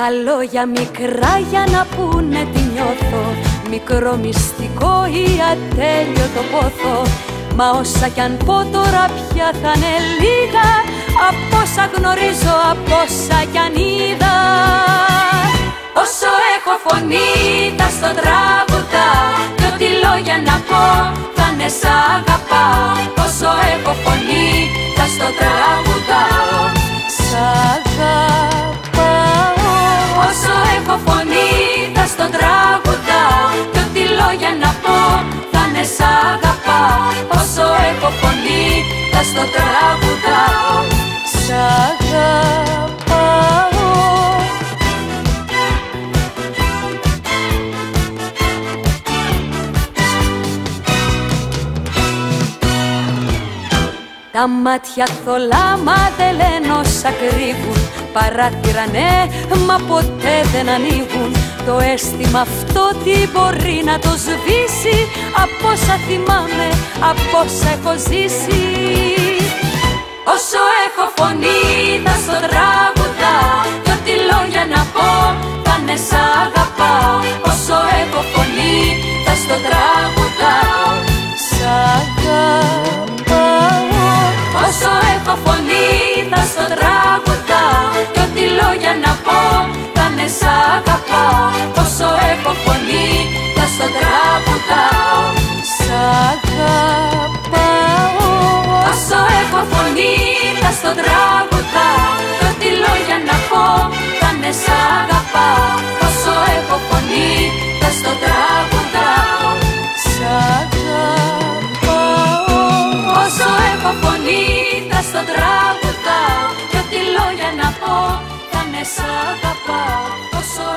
Τα λόγια μικρά για να πούνε τι νιώθω, μικρό μυστικό ή ατέλειωτο πόθο. Μα όσα κι αν πω τώρα πια θα είναι λίγα, απ' όσα γνωρίζω, απ' όσα κι αν είδα. Όσο έχω φωνή θα στο τραγουδάω, κι ό,τι λόγια να πω θα είναι σ' αγαπάω. Όσο έχω φωνή θα στο τραγουδάω, σ' αγαπάω. Όσο έχω φωνή θα στο τραγουδάω, κι ό,τι λόγια να πω θα είναι σ' αγαπάω. Όσο έχω φωνή θα στο τραγουδάω, σ' αγαπάω. Τα μάτια θολά μα δεν λένε όσα κρύβουν, παράθυρα ναι, μα ποτέ δεν ανοίγουν. Το αίσθημα αυτό τι μπορεί να το σβήσει, απ' όσα θυμάμαι, απ' όσα έχω ζήσει. Όσο έχω φωνή θα στο τραγουδάω, κι ό,τι λόγια να πω θα είναι σ' αγαπάω. Όσο έχω φωνή θα στο τραγουδάω, σ' αγαπάω. Όσο έχω φωνή θα στο τραγουδάω, κι ό,τι λόγια να πω θα είναι σ' αγαπάω. Όσο έχω φωνή θα στο τραγουδάω, σ' αγαπάω. Όσο έχω φωνή θα στο τραγουδάω, κι ό,τι λόγια να πω θα είναι σ' αγαπάω. Όσο έχω φωνή θα στο τραγουδάω, σ' αγαπάω. Όσο έχω φωνή θα στο τραγουδάω, κι ό,τι λόγια να πω θα είναι σ' αγαπάω. Όσο